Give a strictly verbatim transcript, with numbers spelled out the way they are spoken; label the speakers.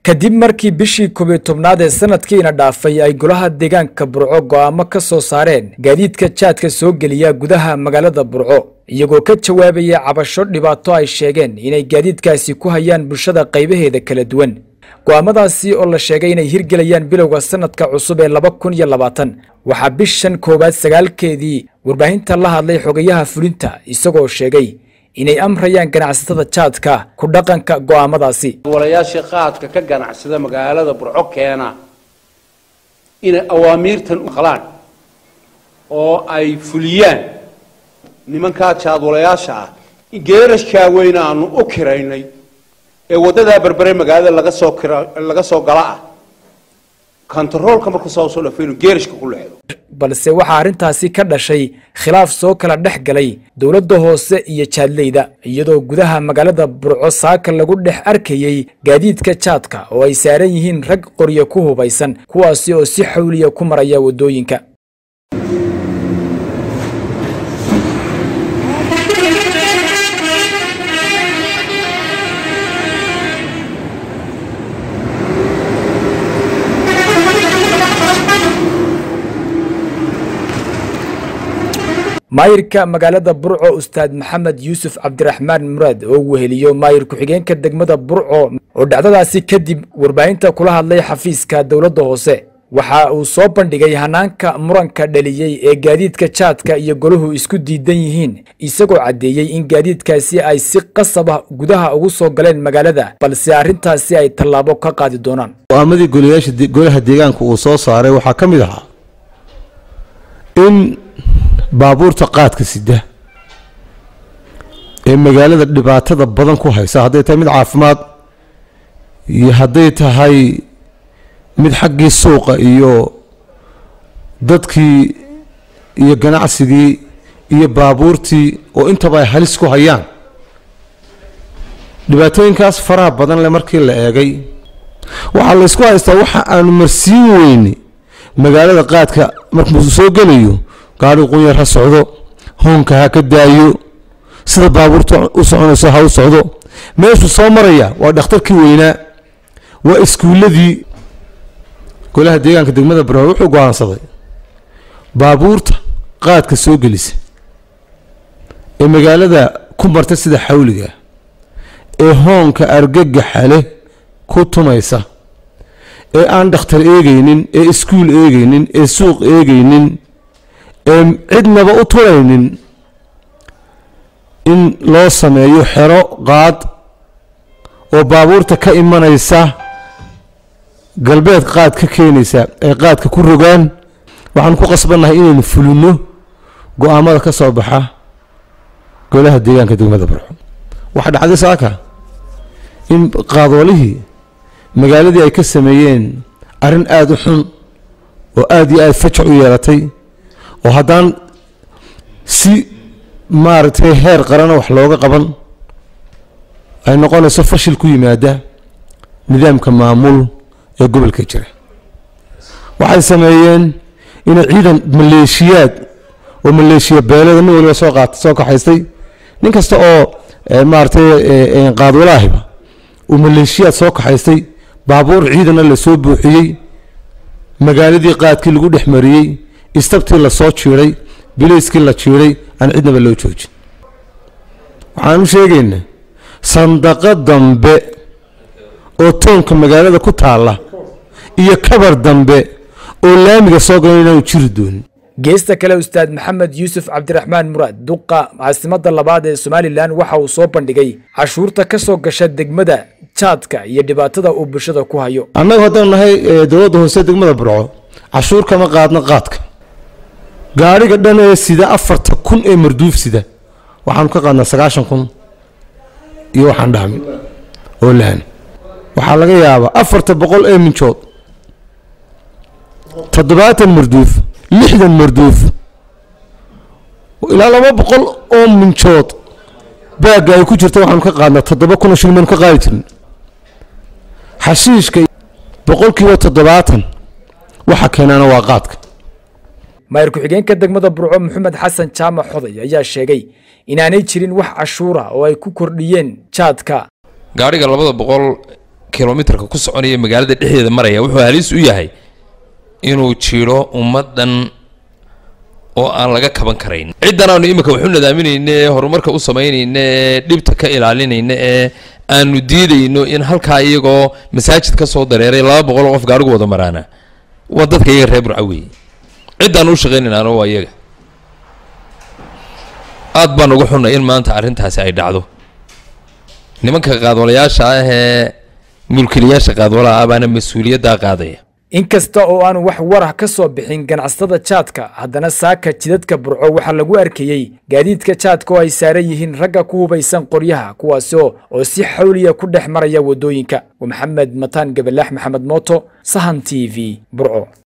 Speaker 1: kadib markii bishii koob iyo tobnaad ee sanadkiina dhaafay ay golaha deegaanka Burco go'aamo ka soo saareen gaadiidka jaadka soo geliya gudaha magaalada Burco iyagoo ka jawaabaya cabasho dhibaato ay sheegeen inay gaadiidkaasi ku hayaan bulshada qaybaheeda kala duwan go'aamadaasi oo la sheegay inay hirgelayaan bilowga sanadka cusub ee laba kun iyo labaatan waxa bishan koobaad sagaalkeedii warbaahinta la hadlay xogayaha fulinta isagoo sheegay inay amrayaan ganacsatada jaadka ku dhaqanka go'aamadaasi
Speaker 2: walayaasha qaadka ka ganacsada magaalada Burco keena in awaamiirtan u qalaan oo ay fuliyaan nimanka jaad walayaasha geerashka weyn aanu u kireynay ee wadada barbare magaalada laga soo laga soo galaa controlka markuu soo soo dhafeeyo geerashka ku leeyahay
Speaker 1: balse waxa arintaasi ka dhashay khilaaf soo kala dhex galay dawladda hoose iyo jaadleyda iyadoo gudaha magaalada Burco saaka lagu dhex arkayay gaadiidka jaadka oo ay saaran yihiin rag qoryo ku hubaysan kuwaasi oo si xawliya ku maraya wadooyinka maayirka magaalada Burco Ustaad Maxamed Yuusuf Cabdiraxmaan Muraad oo weheliyo maayir ku xigeenka degmada Burco oo dhacdadaasi kadib warbaahinta kula hadlay xafiiska dawladda hoose waxa uu soo bandhigay hanaanka muranka dhaliyay ee gaadiidka jaadka iyo goluhu isku diidan yihiin isagoo cadeeyay in gaadiidkaasi ay si qasab ah gudaha ugu soo galeen magaalada balse arintaasi ay tallaabo ka qaadi doonaan
Speaker 3: go'aamadii golayaasha golaha deegaanka uu soo saaray waxa ka mid ah in baabuurta qaadka sida ee magaalada dhibaatada badan ku haysa haday tahay mid caafimaad iyo haday tahay mid xaqii suuqa iyo dadkii iyo ganacsigii iyo baabuurtii oo intaba ay halis ku hayaan dhibaatooyinkaas faraha badan le markii la eegay waxa la isku haystaa waxa aan marsiin weyni magaalada qaadka markuu soo galayo gaari qoyar ha socdo hoonka ha ka daayo sida baabuurta u soconayso ha u socdo meeshu soo maraya waa dhakhtarkii weynaa waa iskuuladii golaha deegaanka degmada Burco wuxuu go'aansaday baabuurta qaadka soo gelisa ee magaalada ku marta sida xawliga ee hoonka argagaxa leh ku tumaysa ee aan dhakhtar eegaynin ee iskuul eegaynin ee suuq eegaynin cidnaba u turaynin in loo sameeyo xero qaad oo baabuurta ka imanaysa galbeed qaad ka keenaysa ee qaadka ku rogaan waxaan ku qasbanahay inaynu fulino go'aamada ka soo baxa golaha deegaanka degmada Burco waxa dhacday saaka in qaadwalihii magaaladii ay ka sameeyeen arin aad u xun oo aad iyo aad fajac u yeelatay oo haddaan si maaragtay heer qaran wax looga qaban ay noqonayso fashil ku yimaada nidaamka maamul ee gobolka jira waxay sameeyeen in ciidan maleeshiyaad oo maleeshiya beelada nin waliba soo qaat soo kaxaystay nin kasta oo maaragtay qaadwalaahiba oo maleeshiyaad soo kaxaystay baabuur ciidan la soo buuxiyay magaaladii qaadkii lagu dhex mariyay istabtii la soo jiiray bilayskii la jiiray aan cidnaba loo joojin waxaan u sheegaynaa sandaqa dambe oo toonka magaalada ku taala iyo kabar dambe oo laamiga soo galayna uu jiri doonin
Speaker 1: geesta kale Ustaad Maxamed Yuusuf Cabdiraxmaan Muraad duqa caasimada labaad ee Soomaaliland waxa uu soo bandhigay cashuurta ka soo gasha degmada jaadka iyo dhibaatada uu bulshada ku hayo
Speaker 3: annagu haddaan nahay dawladda hoose degmada Burco cashuur kama qaadna qaadka gaariga dhan ee sida afarta kun ee marduuf sida waxaan ka qaadnaa sagaashan kun iyo waxaan dhaamin oo laan waxa laga yaabaa afarta boqol ee minjood toddobaatan marduuf lixdan marduuf ilaa laba boqol oo minjood baaga ay ku jirto waxaan ka qaadnaa toddoba kun oo shilin ka qaadi jirin xashiishka boqolkiiba toddobaatan waxa keenana waa qaadka
Speaker 1: maayir ku xigeenka degmada Burco Maxamed Xasan Jaamac Xoday ayaa sheegay inaanay jirin wax cashuura oo ay ku kordhiyeen jaadka
Speaker 4: gaariga labada boqol kilomitarka ku soconaya magaalada dhexdeeda maraya wuxuu halis u yahay inuu jiro ummadan oo aan laga kaban karayn ciidan aanu imika wuxuu nadaaminayna horumarka u sameeynayna dhibta ka ilaalinayna ee aanu diidayno in halka iyagoo masaajid ka soo dareeray laba boqol qof gaarigu wada maraana waa dadka iyaga reer Burco weey ciidan u shaqeynayna waa iyaga aad baan ugu xunay in maanta arrintaasi ay dhacdo nimanka qaadwalayaasha ah ee mulkiilayaasha qaadwalaha abaana mas'uuliyadda qaadaya
Speaker 1: inkasta oo aan wax warax ka soo bixin ganacsatada jaadka haddana saaka jidadka Burco waxa lagu arkayay gaadiidka jaadka oo ay saaran yihiin ragga ku hubaysan qoryaha kuwaas oo si xawliya ku dhex maraya wadooyinka Maxamed Mataan Gabalax Maxamed Mooto Sahan T V Burco.